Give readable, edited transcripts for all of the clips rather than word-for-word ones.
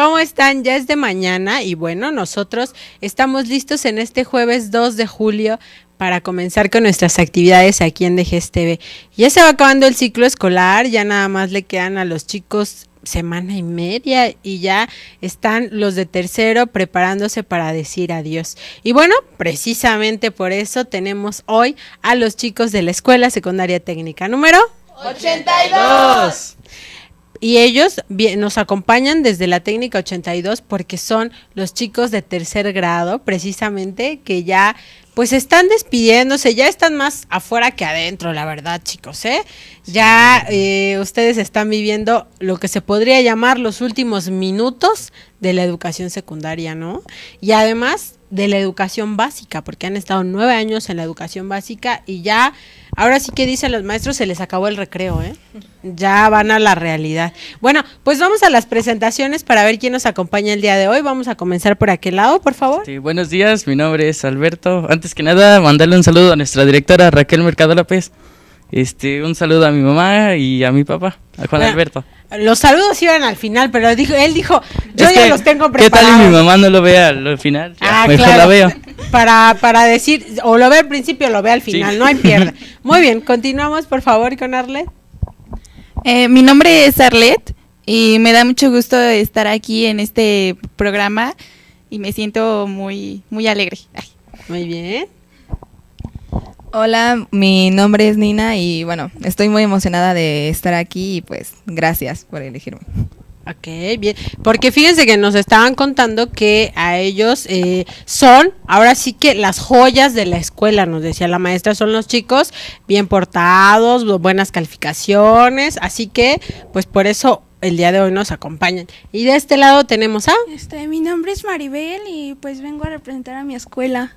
¿Cómo están? Ya es de mañana y bueno, nosotros estamos listos en este jueves 2 de julio para comenzar con nuestras actividades aquí en DGS TV. Ya se va acabando el ciclo escolar, ya nada más le quedan a los chicos semana y media y ya están los de tercero preparándose para decir adiós. Y bueno, precisamente por eso tenemos hoy a los chicos de la Escuela Secundaria Técnica número 82. Y ellos nos acompañan desde la técnica 82 porque son los chicos de tercer grado, precisamente, que ya pues están despidiéndose, ya están más afuera que adentro, la verdad, chicos, ¿eh? Ya ustedes están viviendo lo que se podría llamar los últimos minutos de la educación secundaria, ¿no? Y además de la educación básica, porque han estado 9 años en la educación básica y ya, ahora sí que dicen los maestros, se les acabó el recreo, ¿eh? Ya van a la realidad. Bueno, pues vamos a las presentaciones para ver quién nos acompaña el día de hoy. Vamos a comenzar por aquel lado, por favor. Buenos días, mi nombre es Alberto. Antes que nada, mandarle un saludo a nuestra directora Raquel Mercado López. Un saludo a mi mamá y a mi papá, a Juan Alberto. Los saludos iban al final, pero él dijo, yo ya los tengo preparados. ¿Qué tal y mi mamá no lo ve al final? Mejor claro, la veo. Para decir, o lo ve al principio o lo ve al final, sí. No hay pierde. Muy bien, continuamos por favor con Arlet. Mi nombre es Arlet y me da mucho gusto estar aquí en este programa y me siento muy, muy alegre. Ay. Muy bien. Hola, mi nombre es Nina y bueno, estoy muy emocionada de estar aquí y pues gracias por elegirme. Ok, bien, porque fíjense que nos estaban contando que a ellos son, ahora sí que las joyas de la escuela, nos decía la maestra, son los chicos bien portados, buenas calificaciones, así que pues por eso el día de hoy nos acompañan. Y de este lado tenemos a... Mi nombre es Maribel y pues vengo a representar a mi escuela.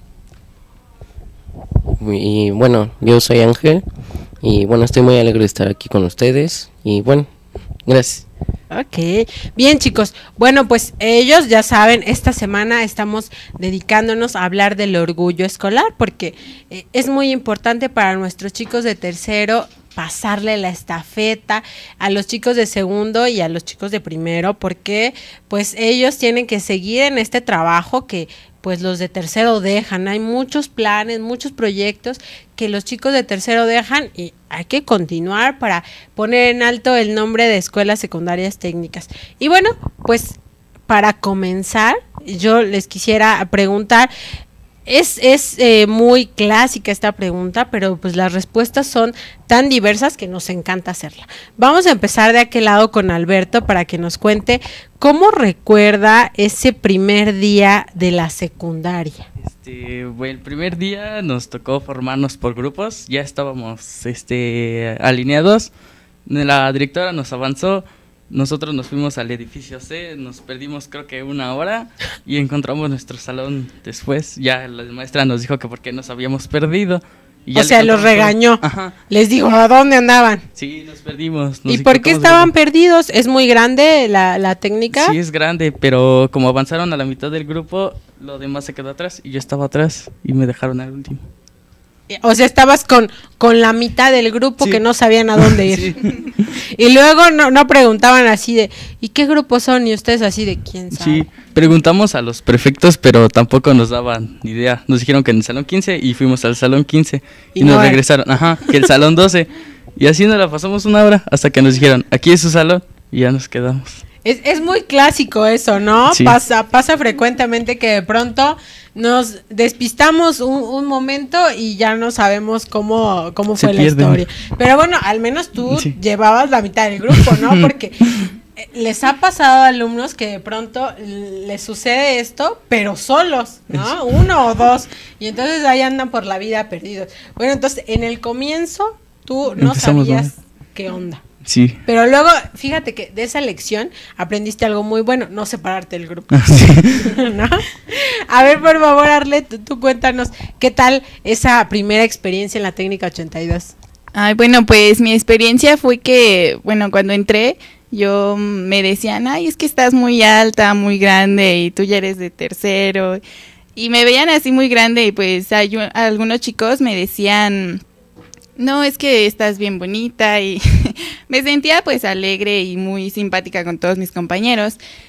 Y bueno, yo soy Ángel y bueno, estoy muy alegre de estar aquí con ustedes y bueno, gracias. Ok, bien chicos, bueno pues ellos ya saben, esta semana estamos dedicándonos a hablar del orgullo escolar porque es muy importante para nuestros chicos de tercero pasarle la estafeta a los chicos de segundo y a los chicos de primero porque pues ellos tienen que seguir en este trabajo que pues los de tercero dejan, hay muchos planes, muchos proyectos que los chicos de tercero dejan y hay que continuar para poner en alto el nombre de escuelas secundarias técnicas. Y bueno, pues para comenzar, yo les quisiera preguntar, es muy clásica esta pregunta, pero pues las respuestas son tan diversas que nos encanta hacerla. Vamos a empezar de aquel lado con Alberto para que nos cuente cómo recuerda ese primer día de la secundaria. El primer día nos tocó formarnos por grupos, ya estábamos alineados, la directora nos avanzó. Nosotros nos fuimos al edificio C, nos perdimos creo que 1 hora y encontramos nuestro salón después. Ya la maestra nos dijo que por qué nos habíamos perdido. Y o sea, los regañó. Ajá. Les dijo, ¿a dónde andaban? Sí, nos perdimos. ¿Y por qué estaban perdidos? ¿Es muy grande la técnica? Sí, es grande, pero como avanzaron a la mitad del grupo, lo demás se quedó atrás y yo estaba atrás y me dejaron al último. O sea, estabas con la mitad del grupo, sí, que no sabían a dónde ir. Sí. Y luego no preguntaban así de, ¿y qué grupo son? Y ustedes así de, ¿quién sabe? Sí, preguntamos a los prefectos, pero tampoco nos daban ni idea. Nos dijeron que en el salón 15 y fuimos al salón 15 y nos regresaron, que el salón 12. Y así nos la pasamos 1 hora hasta que nos dijeron, aquí es su salón y ya nos quedamos. Es muy clásico eso, ¿no? Sí. Pasa frecuentemente que de pronto nos despistamos un momento y ya no sabemos cómo fue la historia. Pero bueno, al menos tú llevabas la mitad del grupo, ¿no? Porque les ha pasado a alumnos que de pronto les sucede esto, pero solos, ¿no? 1 o 2. Y entonces ahí andan por la vida perdidos. Bueno, entonces en el comienzo tú no sabías qué onda. Sí. Pero luego, fíjate que de esa lección aprendiste algo muy bueno, no separarte del grupo. Sí. ¿No? A ver, por favor, Arlet, tú cuéntanos, ¿qué tal esa primera experiencia en la técnica 82? Ay, bueno, pues mi experiencia fue que, bueno, cuando entré, yo me decían, ay, es que estás muy alta, muy grande y tú ya eres de tercero. Y me veían así muy grande y pues algunos chicos me decían, no, es que estás bien bonita y me sentía pues alegre y muy simpática con todos mis compañeros.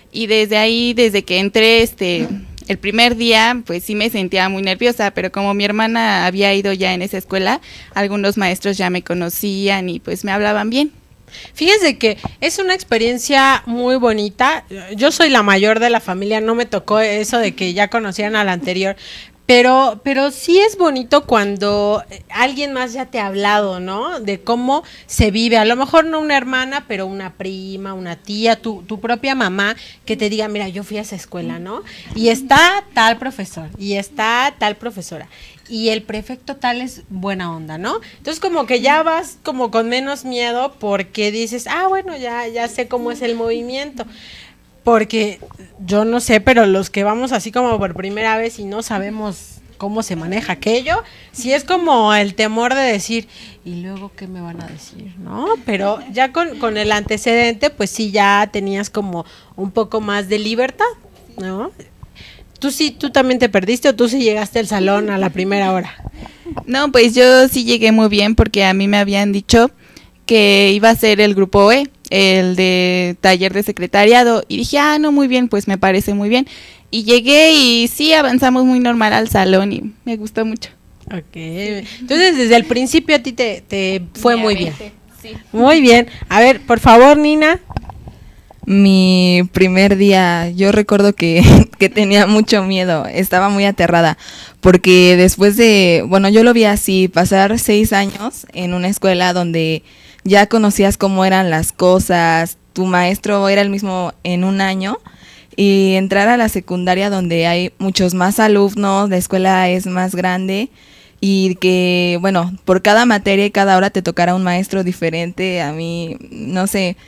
Y desde ahí, desde que entré, el primer día, pues sí me sentía muy nerviosa, pero como mi hermana había ido ya en esa escuela, algunos maestros ya me conocían y pues me hablaban bien. Fíjense que es una experiencia muy bonita. Yo soy la mayor de la familia, no me tocó eso de que ya conocieran a la anterior. Pero sí es bonito cuando alguien más ya te ha hablado, ¿no? De cómo se vive, a lo mejor no una hermana, pero una prima, una tía, tu propia mamá, que te diga, mira, yo fui a esa escuela, ¿no? Y está tal profesor, y está tal profesora, y el prefecto tal es buena onda, ¿no? Entonces como que ya vas como con menos miedo porque dices, bueno, ya sé cómo es el movimiento. Porque yo no sé, pero los que vamos así como por primera vez y no sabemos cómo se maneja aquello, sí es como el temor de decir, ¿y luego qué me van a decir? ¿No? Pero ya con el antecedente, pues sí, ya tenías como un poco más de libertad, ¿no? ¿Tú también te perdiste o tú sí llegaste al salón a la primera hora? No, pues yo sí llegué muy bien porque a mí me habían dicho que iba a ser el grupo E, el de taller de secretariado, y dije, no, muy bien, pues me parece muy bien. Y llegué y sí, avanzamos muy normal al salón y me gustó mucho. Ok, entonces desde el principio a ti te fue muy bien. Sí. Muy bien, a ver, por favor, Nina. Mi primer día, yo recuerdo que tenía mucho miedo, estaba muy aterrada, porque después de, bueno, yo lo vi así, pasar 6 años en una escuela donde ya conocías cómo eran las cosas, tu maestro era el mismo en un año, y entrar a la secundaria donde hay muchos más alumnos, la escuela es más grande, y que, bueno, por cada materia y cada hora te tocará un maestro diferente, a mí, no sé,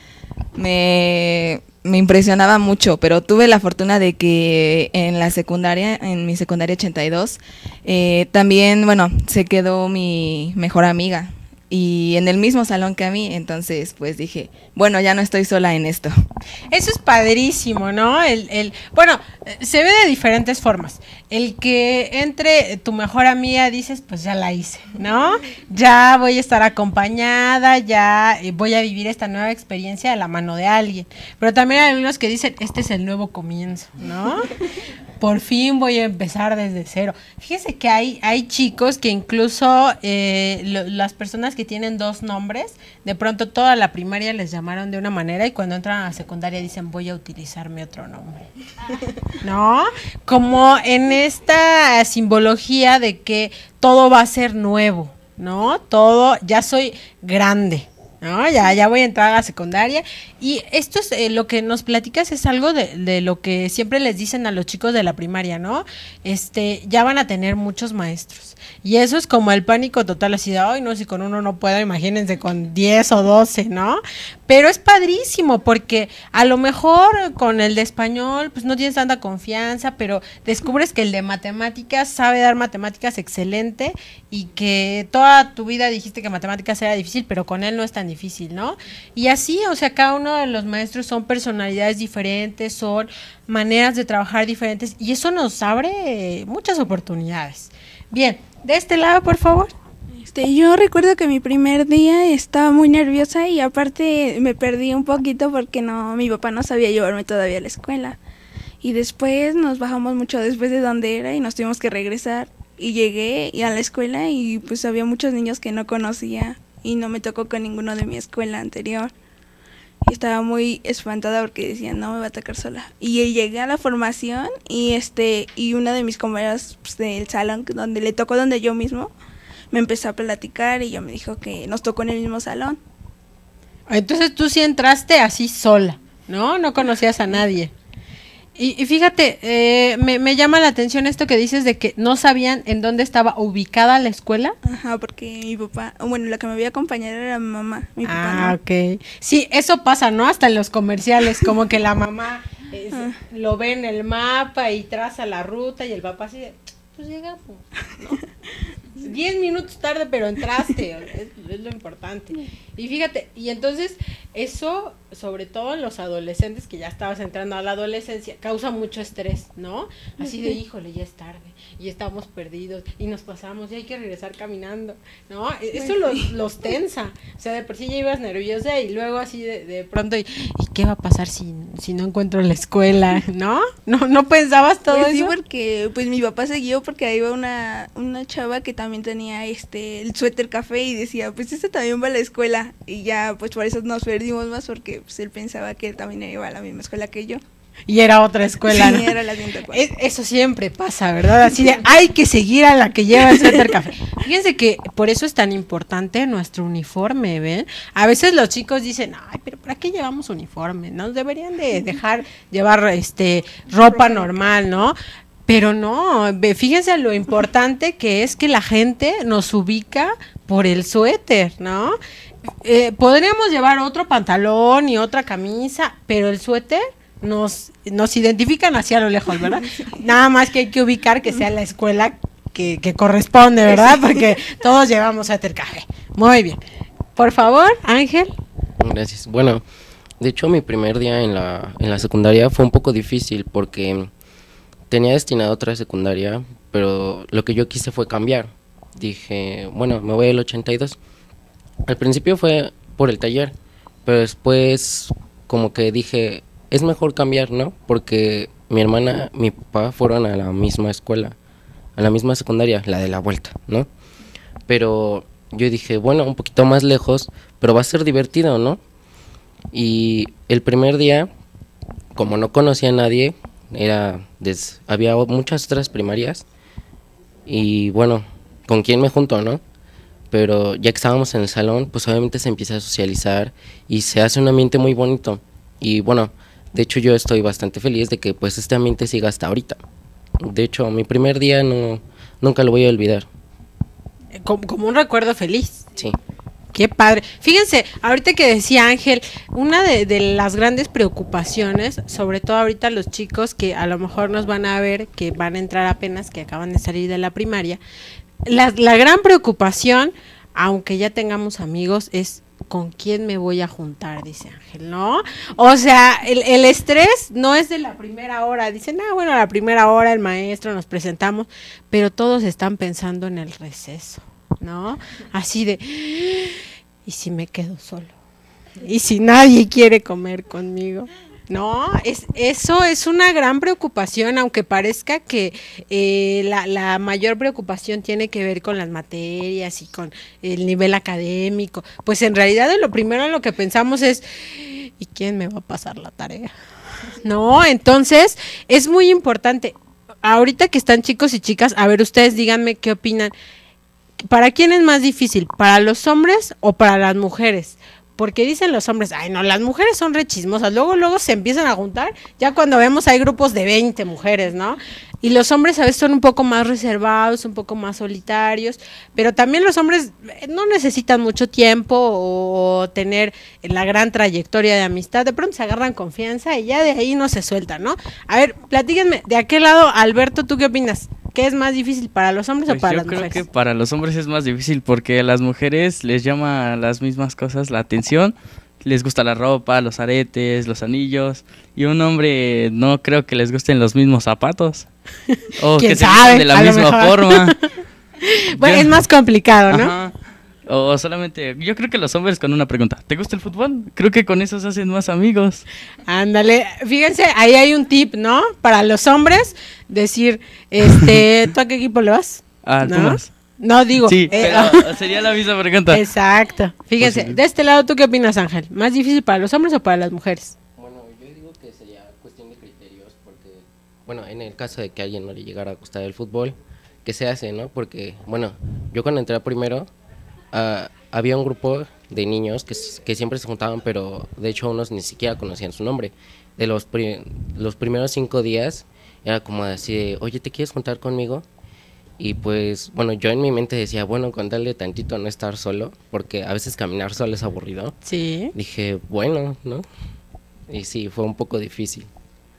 me impresionaba mucho, pero tuve la fortuna de que en la secundaria, en mi secundaria 82, también, bueno, se quedó mi mejor amiga y en el mismo salón que a mí, entonces pues dije, bueno, ya no estoy sola en esto. Eso es padrísimo, ¿no? Bueno, se ve de diferentes formas. El que entre tu mejor amiga, dices, pues ya la hice, ¿no? Ya voy a estar acompañada, ya voy a vivir esta nueva experiencia de la mano de alguien. Pero también hay algunos que dicen, este es el nuevo comienzo, ¿no? Por fin voy a empezar desde cero. Fíjese que hay chicos que incluso las personas que tienen 2 nombres, de pronto toda la primaria les llamaron de una manera y cuando entran a la secundaria dicen voy a utilizar mi otro nombre. ¿No? Como en esta simbología de que todo va a ser nuevo, ¿no? Todo, ya soy grande, ¿no? Ya voy a entrar a la secundaria y esto es lo que nos platicas es algo de lo que siempre les dicen a los chicos de la primaria, ¿no? Ya van a tener muchos maestros y eso es como el pánico total, así de, ay no, si con uno no puedo, imagínense con 10 o 12, ¿no? Pero es padrísimo porque a lo mejor con el de español pues no tienes tanta confianza, pero descubres que el de matemáticas sabe dar matemáticas excelente y que toda tu vida dijiste que matemáticas era difícil, pero con él no es tan difícil, ¿no? Y así, o sea, cada uno de los maestros son personalidades diferentes, son maneras de trabajar diferentes y eso nos abre muchas oportunidades. Bien, de este lado, por favor. Yo recuerdo que mi primer día estaba muy nerviosa y aparte me perdí un poquito porque mi papá no sabía llevarme todavía a la escuela. Y después nos bajamos mucho después de donde era y nos tuvimos que regresar. Y llegué a la escuela y pues había muchos niños que no conocía y no me tocó con ninguno de mi escuela anterior. Y estaba muy espantada porque decía, no me va a tocar sola. Y llegué a la formación y una de mis compañeras pues, del salón donde le tocó donde yo mismo, me empezó a platicar y ya me dijo que nos tocó en el mismo salón. Entonces tú sí entraste así sola, ¿no? No conocías a nadie. Y fíjate, me llama la atención esto que dices de que no sabían en dónde estaba ubicada la escuela. Ajá, porque mi papá, bueno, la que me había acompañado era mi mamá, mi papá no. Ok. Sí, eso pasa, ¿no? Hasta en los comerciales, como que la mamá lo ve en el mapa y traza la ruta y el papá así de, pues llegamos, ¿no? 10 minutos tarde, pero entraste, es lo importante. Y fíjate, y entonces eso, sobre todo en los adolescentes, que ya estabas entrando a la adolescencia, causa mucho estrés, ¿no? Así de, híjole, ya es tarde, y estamos perdidos, y nos pasamos, y hay que regresar caminando, ¿no? Eso los tensa, o sea, de por sí ya ibas nerviosa, y luego así de pronto, ¿y qué va a pasar si no encuentro la escuela, ¿no? ¿No pensabas todo pues eso? Sí, porque pues mi papá se guió porque ahí iba una chava que también tenía el suéter café y decía, pues también va a la escuela, y ya pues por eso nos perdimos más, porque pues él pensaba que él también iba a la misma escuela que yo. Y era otra escuela, Sí, ¿no? era la 104. Eso siempre pasa, ¿verdad? Así de, hay que seguir a la que lleva el suéter café. Fíjense que por eso es tan importante nuestro uniforme, ¿ven? A veces los chicos dicen, ay, pero ¿para qué llevamos uniforme? Nos deberían de dejar llevar ropa normal, ¿no? Pero no, fíjense lo importante que es que la gente nos ubica por el suéter, ¿no? Podríamos llevar otro pantalón y otra camisa, pero el suéter nos identifican hacia lo lejos, ¿verdad? Nada más que hay que ubicar que sea la escuela que corresponde, ¿verdad? Porque todos llevamos suéter café. Muy bien. Por favor, Ángel. Gracias. Bueno, de hecho mi primer día en la secundaria fue un poco difícil porque tenía destinado otra secundaria, pero lo que yo quise fue cambiar. Dije, bueno, me voy al 82. Al principio fue por el taller, pero después como que dije, es mejor cambiar, ¿no? Porque mi hermana, mi papá fueron a la misma escuela, a la misma secundaria, la de la vuelta, ¿no? Pero yo dije, bueno, un poquito más lejos, pero va a ser divertido, ¿no? Y el primer día, como no conocía a nadie, había muchas otras primarias, y bueno, ¿con quién me junto, no? Pero ya que estábamos en el salón, pues obviamente se empieza a socializar y se hace un ambiente muy bonito. Y bueno, de hecho yo estoy bastante feliz de que pues este ambiente siga hasta ahorita. De hecho, mi primer día nunca lo voy a olvidar. Como un recuerdo feliz. Sí. Qué padre. Fíjense, ahorita que decía Ángel, una de las grandes preocupaciones, sobre todo ahorita los chicos que a lo mejor nos van a ver, que van a entrar apenas, que acaban de salir de la primaria, la gran preocupación, aunque ya tengamos amigos, es ¿con quién me voy a juntar? Dice Ángel, ¿no? O sea, el estrés no es de la primera hora. Dicen, bueno, a la primera hora el maestro, nos presentamos, pero todos están pensando en el receso, ¿no? Así de, ¿y si me quedo solo? ¿Y si nadie quiere comer conmigo? No, eso es una gran preocupación, aunque parezca que la mayor preocupación tiene que ver con las materias y con el nivel académico. Pues en realidad lo primero en lo que pensamos es, ¿y quién me va a pasar la tarea? No, entonces es muy importante. Ahorita que están chicos y chicas, a ver, ustedes díganme qué opinan. ¿Para quién es más difícil? ¿Para los hombres o para las mujeres? Porque dicen los hombres, ay no, las mujeres son re chismosas, luego se empiezan a juntar, ya cuando vemos hay grupos de 20 mujeres, ¿no? Y los hombres a veces son un poco más reservados, un poco más solitarios, pero también los hombres no necesitan mucho tiempo o tener la gran trayectoria de amistad, de pronto se agarran confianza y ya de ahí no se sueltan, ¿no? A ver, platíquenme, de aquel lado, Alberto, ¿tú qué opinas? ¿Qué es más difícil, para los hombres o para las mujeres? Yo creo que para los hombres es más difícil porque a las mujeres les llama las mismas cosas la atención, les gusta la ropa, los aretes, los anillos, y un hombre no creo que les gusten los mismos zapatos o que se vistan de la misma forma. Bueno, es más complicado, ¿no? Ajá. O solamente, yo creo que los hombres con una pregunta, ¿te gusta el fútbol? Creo que con eso se hacen más amigos. Ándale, fíjense, ahí hay un tip, ¿no? Para los hombres, decir, ¿tú a qué equipo le vas? Ah, ¿no? Pumas. No, digo. Sí, pero sería la misma pregunta. Exacto. Fíjense, de este lado, ¿tú qué opinas, Ángel? ¿Más difícil para los hombres o para las mujeres? Bueno, yo digo que sería cuestión de criterios, porque, bueno, en el caso de que a alguien no le llegara a gustar el fútbol, ¿qué se hace, no? Porque, bueno, yo cuando entré primero, había un grupo de niños que siempre se juntaban, pero de hecho unos ni siquiera conocían su nombre. De los primeros 5 días era como así, oye, ¿te quieres juntar conmigo? Y pues, bueno, yo en mi mente decía, bueno, con darle tantito a no estar solo, porque a veces caminar solo es aburrido. Sí. Dije, bueno, ¿no? Y sí, fue un poco difícil.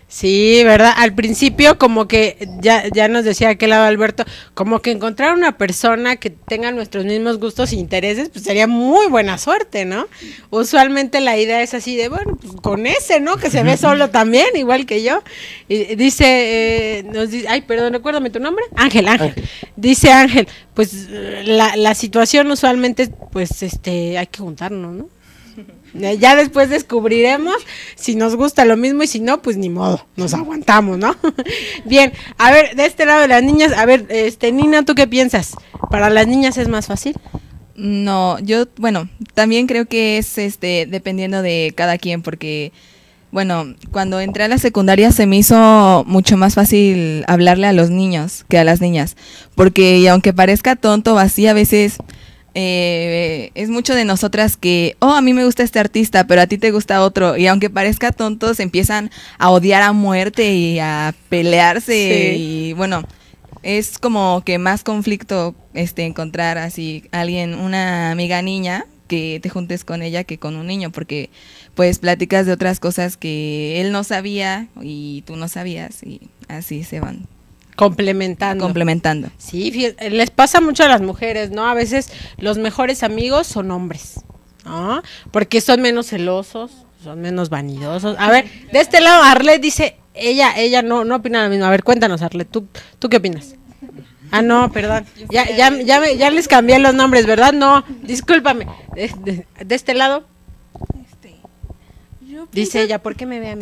Sí, ¿verdad? Al principio como que ya nos decía aquel lado Alberto, como que encontrar una persona que tenga nuestros mismos gustos e intereses, pues sería muy buena suerte, ¿no? Usualmente la idea es así de, bueno, pues con ese, ¿no? Que se ve solo también, igual que yo. Y dice, nos dice, ay, perdón, recuérdame tu nombre. Ángel. Dice Ángel, pues la situación usualmente, pues hay que juntarnos, ¿no? Ya después descubriremos si nos gusta lo mismo y si no, pues ni modo, nos aguantamos, ¿no? Bien, a ver, de este lado de las niñas, a ver, Nina, ¿tú qué piensas? ¿Para las niñas es más fácil? No, yo, bueno, también creo que es dependiendo de cada quien, porque, bueno, cuando entré a la secundaria se me hizo mucho más fácil hablarle a los niños que a las niñas, porque y aunque parezca tonto o así, a veces es mucho de nosotras que, a mí me gusta este artista, pero a ti te gusta otro, y aunque parezca tonto, se empiezan a odiar a muerte y a pelearse, y bueno, es como que más conflicto encontrar así alguien, una amiga niña, que te juntes con ella que con un niño, porque pues platicas de otras cosas que él no sabía y tú no sabías, y así se van complementando. Sí, les pasa mucho a las mujeres, ¿no? A veces los mejores amigos son hombres, ¿no? Porque son menos celosos, son menos vanidosos. A ver, de este lado Arlet dice, ella no opina lo mismo. A ver, cuéntanos, Arlet, ¿tú qué opinas? Ah, no, perdón. Ya les cambié los nombres, ¿verdad? No, discúlpame. De este lado. Dice ella, ¿por qué me ve a mí?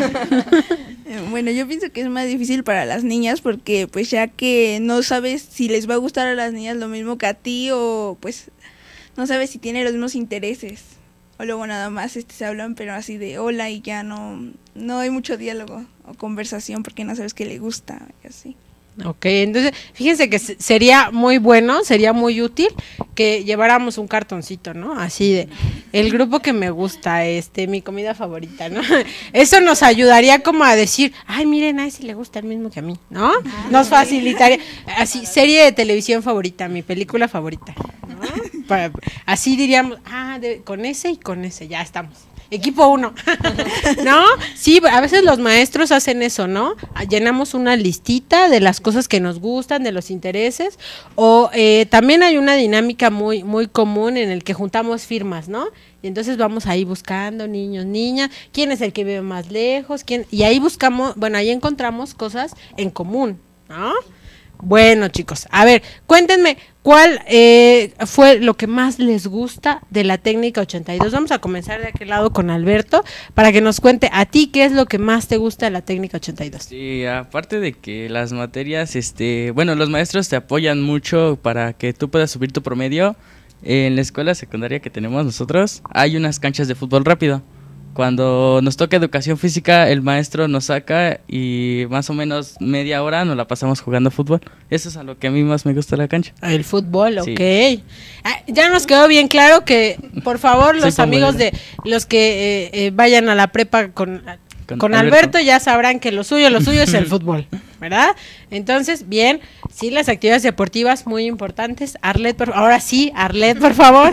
Bueno, yo pienso que es más difícil para las niñas porque pues ya que no sabes si les va a gustar a las niñas lo mismo que a ti o pues no sabes si tienen los mismos intereses. O luego nada más se hablan pero así de hola y ya no hay mucho diálogo o conversación porque no sabes qué le gusta y así. Ok, entonces fíjense que sería muy bueno, sería muy útil que lleváramos un cartoncito, ¿no? Así de, el grupo que me gusta, mi comida favorita, ¿no? Eso nos ayudaría como a decir, ay, miren, a ese le gusta el mismo que a mí, ¿no? Nos facilitaría, así, serie de televisión favorita, mi película favorita, ¿no? Así diríamos, con ese y con ese, ya estamos. Equipo 1, ¿no? Sí, a veces los maestros hacen eso, ¿no? Llenamos una listita de las cosas que nos gustan, de los intereses, o también hay una dinámica muy, muy común en el que juntamos firmas, ¿no? Y entonces vamos ahí buscando niños, niñas, quién es el que vive más lejos, y ahí buscamos, bueno, ahí encontramos cosas en común, ¿no? Bueno, chicos, a ver, cuéntenme, ¿cuál fue lo que más les gusta de la técnica 82? Vamos a comenzar de aquel lado con Alberto, para que nos cuente a ti qué es lo que más te gusta de la técnica 82. Sí, aparte de que las materias, bueno, los maestros te apoyan mucho para que tú puedas subir tu promedio. En la escuela secundaria que tenemos nosotros, hay unas canchas de fútbol rápido. Cuando nos toca educación física, el maestro nos saca y más o menos media hora nos la pasamos jugando fútbol. Eso es a lo que a mí más me gusta la cancha. El fútbol, sí. Ok. Ya nos quedó bien claro que, por favor, los amigos de los que vayan a la prepa con Alberto ya sabrán que lo suyo es el fútbol, ¿verdad? Entonces, bien, sí, las actividades deportivas muy importantes. Arlet, ahora sí, Arlet, por favor.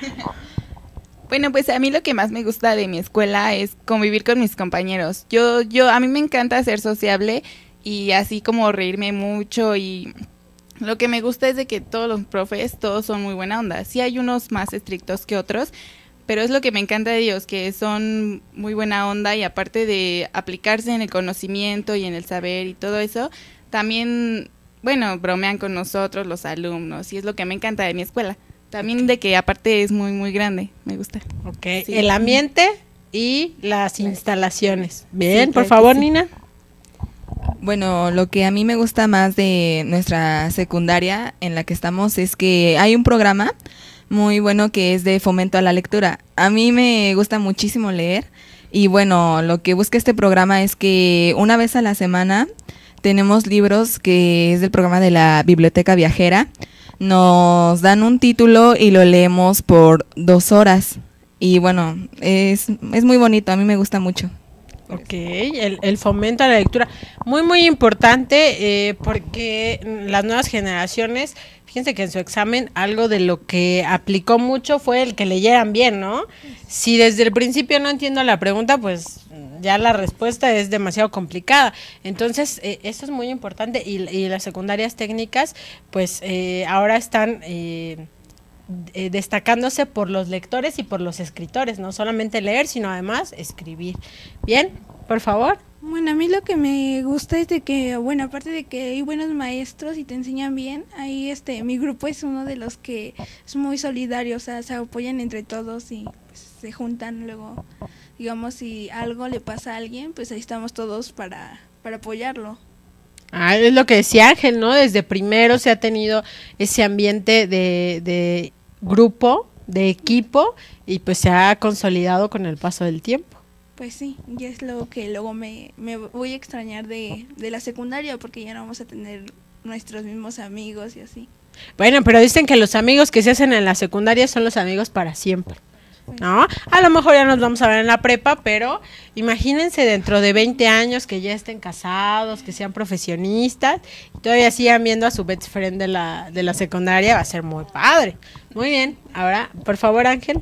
Bueno, pues a mí lo que más me gusta de mi escuela es convivir con mis compañeros. A mí me encanta ser sociable y así como reírme mucho, y lo que me gusta es de que todos los profes, todos son muy buena onda. Sí hay unos más estrictos que otros, pero es lo que me encanta de ellos, que son muy buena onda y aparte de aplicarse en el conocimiento y en el saber y todo eso, también, bueno, bromean con nosotros los alumnos y es lo que me encanta de mi escuela. También de que aparte es muy, muy grande, me gusta. Ok, sí. El ambiente y las instalaciones. Bien, Sí, por claro favor, que sí. Nina. Bueno, lo que a mí me gusta más de nuestra secundaria en la que estamos es que hay un programa muy bueno que es de fomento a la lectura. A mí me gusta muchísimo leer y bueno, lo que busca este programa es que una vez a la semana tenemos libros que es del programa de la Biblioteca Viajera. Nos dan un título y lo leemos por 2 horas y bueno, es muy bonito, a mí me gusta mucho. Ok, el fomento a la lectura, muy muy importante porque las nuevas generaciones, fíjense que en su examen algo de lo que aplicó mucho fue el que leyeran bien, ¿no? Si desde el principio no entiendo la pregunta, pues ya la respuesta es demasiado complicada. Entonces, eso es muy importante y las secundarias técnicas, pues ahora están destacándose por los lectores y por los escritores, no solamente leer, sino además escribir. Bien, por favor. Bueno, a mí lo que me gusta es de que, bueno, aparte de que hay buenos maestros y te enseñan bien, ahí mi grupo es uno de los que es muy solidario, o sea, se apoyan entre todos y pues, se juntan luego, digamos, si algo le pasa a alguien, pues ahí estamos todos para apoyarlo. Ah, es lo que decía Ángel, ¿no? Desde primero se ha tenido ese ambiente de grupo, de equipo, y pues se ha consolidado con el paso del tiempo. Pues sí, y es lo que luego me voy a extrañar de la secundaria, porque ya no vamos a tener nuestros mismos amigos y así. Bueno, pero dicen que los amigos que se hacen en la secundaria son los amigos para siempre, ¿no? A lo mejor ya nos vamos a ver en la prepa, pero imagínense dentro de 20 años que ya estén casados, que sean profesionistas, y todavía sigan viendo a su best friend de la secundaria, va a ser muy padre. Muy bien, ahora, por favor, Ángel.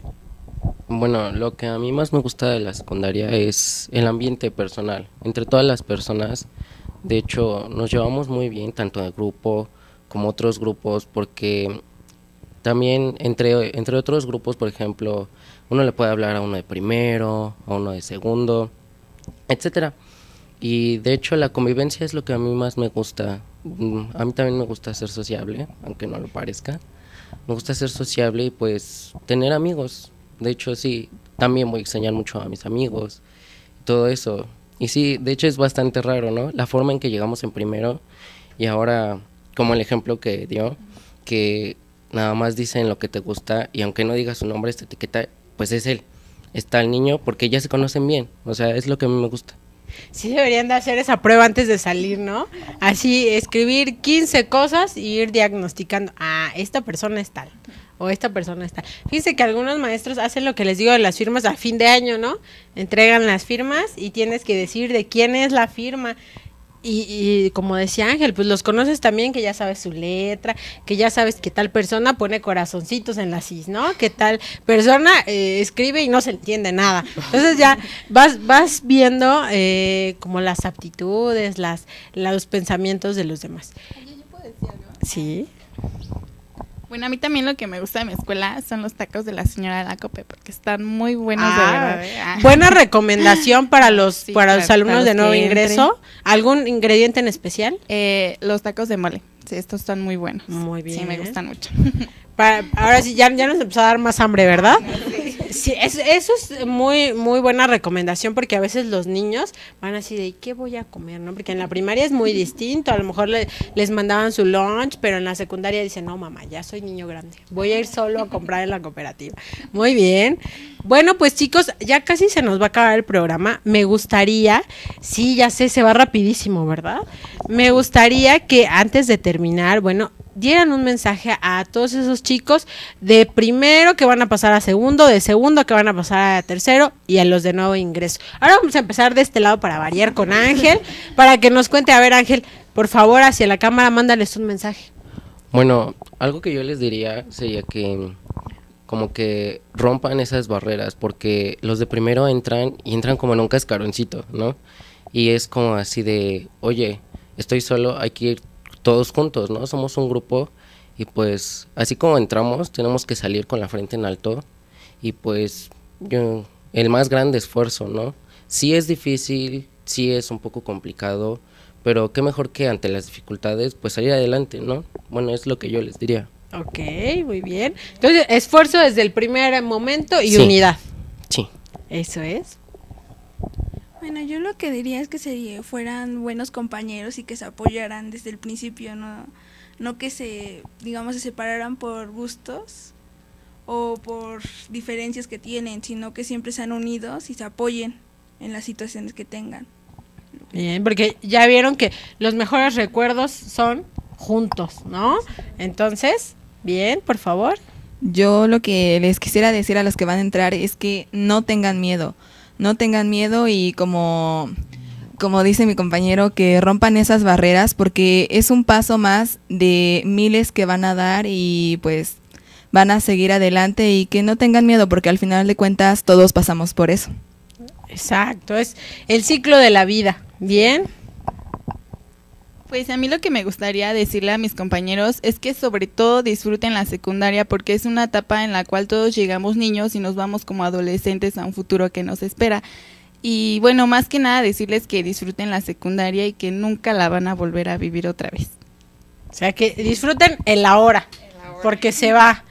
Bueno, lo que a mí más me gusta de la secundaria es el ambiente personal, entre todas las personas. De hecho, nos llevamos muy bien, tanto el grupo como otros grupos, porque también entre otros grupos, por ejemplo, uno le puede hablar a uno de primero, a uno de segundo, etcétera. Y de hecho la convivencia es lo que a mí más me gusta. A mí también me gusta ser sociable, aunque no lo parezca. Me gusta ser sociable y pues tener amigos. De hecho, sí, también voy a extrañar mucho a mis amigos, todo eso. Y sí, de hecho es bastante raro, ¿no? La forma en que llegamos en primero y ahora, como el ejemplo que dio, que nada más dicen lo que te gusta y aunque no digas su nombre, esta etiqueta, pues es él. Está el niño porque ya se conocen bien, o sea, es lo que a mí me gusta. Sí deberían de hacer esa prueba antes de salir, ¿no? Así, escribir 15 cosas y ir diagnosticando, esta persona es tal, o esta persona es tal. Fíjense que algunos maestros hacen lo que les digo de las firmas a fin de año, ¿no? Entregan las firmas y tienes que decir de quién es la firma. Y como decía Ángel, pues los conoces también, que ya sabes su letra, que ya sabes que tal persona pone corazoncitos en la cis, ¿no? Que tal persona escribe y no se entiende nada. Entonces ya vas viendo como las aptitudes, los pensamientos de los demás. ¿Yo puedo decir algo? Sí. Bueno, a mí también lo que me gusta de mi escuela son los tacos de la señora de la Cope, porque están muy buenos de verdad. Buena recomendación para los alumnos para de los nuevo que ingreso. ¿Algún ingrediente en especial? Los tacos de mole. Sí, estos están muy buenos. Muy bien. Sí, me gustan mucho. Ahora sí, ya nos empezó a dar más hambre, ¿verdad? Sí, eso es muy muy buena recomendación, porque a veces los niños van así de ¿qué voy a comer? ¿No? Porque en la primaria es muy distinto, a lo mejor les mandaban su lunch, pero en la secundaria dicen, no mamá, ya soy niño grande, voy a ir solo a comprar en la cooperativa. Muy bien. Bueno, pues chicos, ya casi se nos va a acabar el programa. Me gustaría, sí, ya sé, se va rapidísimo, ¿verdad? Me gustaría que antes de terminar, bueno, dieran un mensaje a todos esos chicos de primero que van a pasar a segundo, de segundo que van a pasar a tercero y a los de nuevo ingreso. Ahora vamos a empezar de este lado para variar con Ángel, para que nos cuente. A ver, Ángel, por favor, hacia la cámara, mándales un mensaje. Bueno, algo que yo les diría sería que como que rompan esas barreras, porque los de primero entran como en un cascaroncito, ¿no? Y es como así de, oye, estoy solo, hay que ir todos juntos, ¿no? Somos un grupo y pues así como entramos tenemos que salir con la frente en alto y pues el más grande esfuerzo, ¿no? Sí es difícil, sí es un poco complicado, pero qué mejor que ante las dificultades pues salir adelante, ¿no? Bueno, es lo que yo les diría. Ok, muy bien. Entonces, esfuerzo desde el primer momento y sí, unidad. Sí. Eso es. Bueno, yo lo que diría es que fueran buenos compañeros y que se apoyaran desde el principio, no que se separaran por gustos o por diferencias que tienen, sino que siempre sean unidos y se apoyen en las situaciones que tengan. Bien, porque ya vieron que los mejores recuerdos son juntos, ¿no? Entonces, bien, por favor. Yo lo que les quisiera decir a los que van a entrar es que no tengan miedo. No tengan miedo y como dice mi compañero, que rompan esas barreras, porque es un paso más de miles que van a dar y pues van a seguir adelante, y que no tengan miedo porque al final de cuentas todos pasamos por eso. Exacto, es el ciclo de la vida. Bien. Pues a mí lo que me gustaría decirle a mis compañeros es que sobre todo disfruten la secundaria porque es una etapa en la cual todos llegamos niños y nos vamos como adolescentes a un futuro que nos espera. Y bueno, más que nada decirles que disfruten la secundaria y que nunca la van a volver a vivir otra vez. O sea, que disfruten el ahora, porque se va.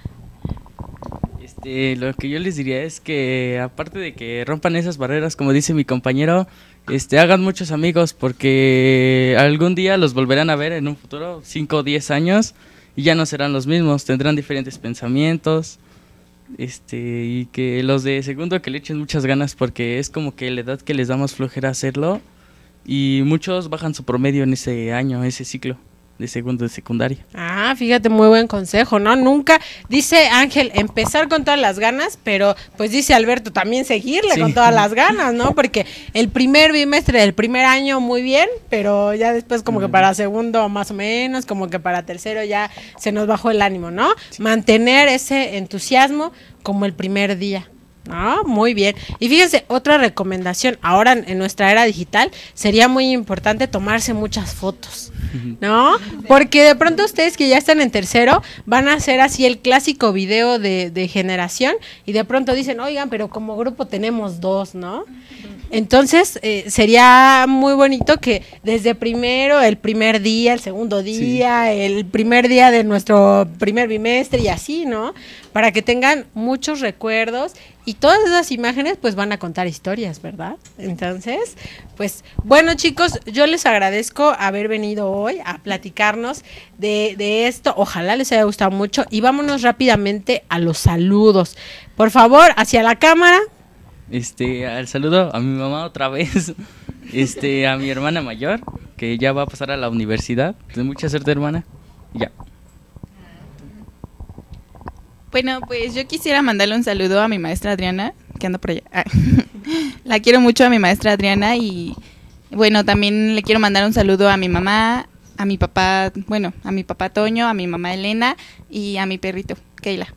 Lo que yo les diría es que aparte de que rompan esas barreras, como dice mi compañero, hagan muchos amigos porque algún día los volverán a ver en un futuro, 5 o 10 años, y ya no serán los mismos, tendrán diferentes pensamientos, y que los de segundo que le echen muchas ganas porque es como que la edad que les da más flojera hacerlo y muchos bajan su promedio en ese año, ese ciclo de segundo de secundaria. Ah, fíjate, muy buen consejo, ¿no? Nunca, dice Ángel, empezar con todas las ganas, pero pues dice Alberto también seguirle con todas las ganas, ¿no? Porque el primer bimestre del primer año muy bien, pero ya después como que para segundo más o menos, como que para tercero ya se nos bajó el ánimo, ¿no? Sí. Mantener ese entusiasmo como el primer día. Ah, muy bien. Y fíjense, otra recomendación, ahora en nuestra era digital, sería muy importante tomarse muchas fotos, ¿no? Porque de pronto ustedes que ya están en tercero, van a hacer así el clásico video de generación, y de pronto dicen, oigan, pero como grupo tenemos 2, ¿no? Entonces, sería muy bonito que desde primero, el primer día, el segundo día, sí, el primer día de nuestro primer bimestre y así, ¿no? Para que tengan muchos recuerdos y todas esas imágenes pues van a contar historias, ¿verdad? Entonces, pues bueno chicos, yo les agradezco haber venido hoy a platicarnos de esto, ojalá les haya gustado mucho y vámonos rápidamente a los saludos. Por favor, hacia la cámara. Al saludo a mi mamá otra vez, a mi hermana mayor, que ya va a pasar a la universidad. Mucha suerte, hermana. Ya. Bueno, pues yo quisiera mandarle un saludo a mi maestra Adriana, que anda por allá. La quiero mucho a mi maestra Adriana y bueno, también le quiero mandar un saludo a mi mamá, a mi papá, bueno, a mi papá Toño, a mi mamá Elena y a mi perrito, Keila.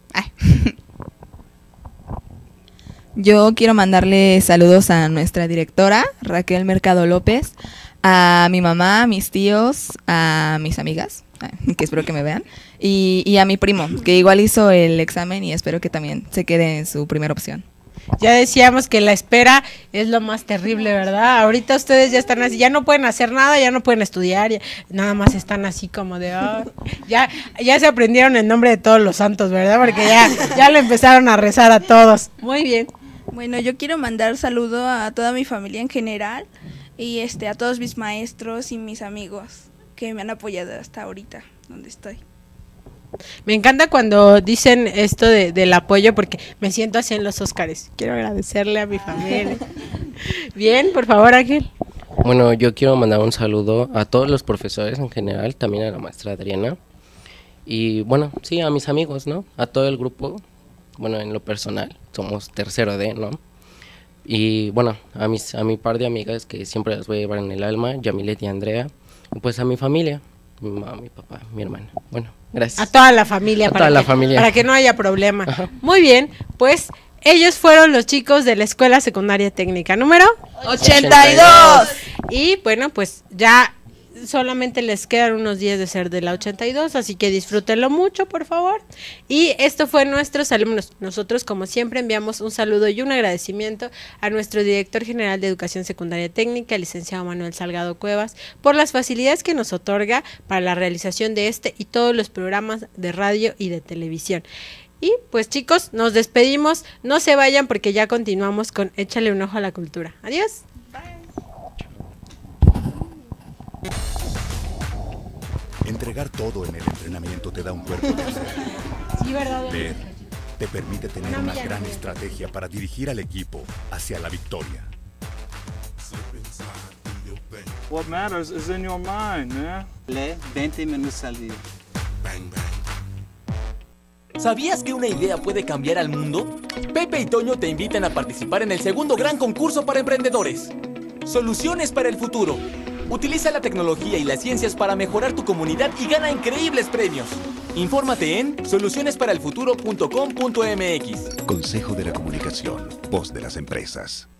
Yo quiero mandarle saludos a nuestra directora, Raquel Mercado López, a mi mamá, a mis tíos, a mis amigas, que espero que me vean, y a mi primo, que igual hizo el examen y espero que también se quede en su primera opción. Ya decíamos que la espera es lo más terrible, ¿verdad? Ahorita ustedes ya están así, ya no pueden hacer nada, ya no pueden estudiar, nada más están así como de, ya se aprendieron el nombre de todos los santos, ¿verdad? Porque ya le empezaron a rezar a todos. Muy bien. Bueno, yo quiero mandar saludo a toda mi familia en general y a todos mis maestros y mis amigos que me han apoyado hasta ahorita, donde estoy. Me encanta cuando dicen esto del apoyo porque me siento así en los Óscares. Quiero agradecerle a mi familia. Bien, por favor, Ángel. Bueno, yo quiero mandar un saludo a todos los profesores en general, también a la maestra Adriana. Y bueno, sí, a mis amigos, ¿no? A todo el grupo, bueno, en lo personal, somos tercero D, ¿no? Y bueno, a mi par de amigas que siempre las voy a llevar en el alma, Yamilet y Andrea. Y pues a mi familia, mi mamá, mi papá, mi hermana. Bueno, gracias. A toda la familia. Para que no haya problema. Ajá. Muy bien, pues ellos fueron los chicos de la Escuela Secundaria Técnica número 82. Y bueno, pues ya solamente les quedan unos días de ser de la 82, así que disfrútenlo mucho, por favor. Y esto fue nuestros alumnos. Nosotros, como siempre, enviamos un saludo y un agradecimiento a nuestro director general de Educación Secundaria Técnica, el licenciado Manuel Salgado Cuevas, por las facilidades que nos otorga para la realización de este y todos los programas de radio y de televisión. Y pues chicos, nos despedimos, no se vayan porque ya continuamos con Échale un ojo a la cultura. Adiós. Entregar todo en el entrenamiento te da un cuerpo de acero. Sí, ¿verdad? Leer te permite tener una gran estrategia para dirigir al equipo hacia la victoria. What matters is in your mind, man. Lee 20 minutos al día. ¿Sabías que una idea puede cambiar al mundo? Pepe y Toño te invitan a participar en el segundo gran concurso para emprendedores. Soluciones para el futuro. Utiliza la tecnología y las ciencias para mejorar tu comunidad y gana increíbles premios. Infórmate en solucionesparalfuturo.com.mx. Consejo de la Comunicación, voz de las empresas.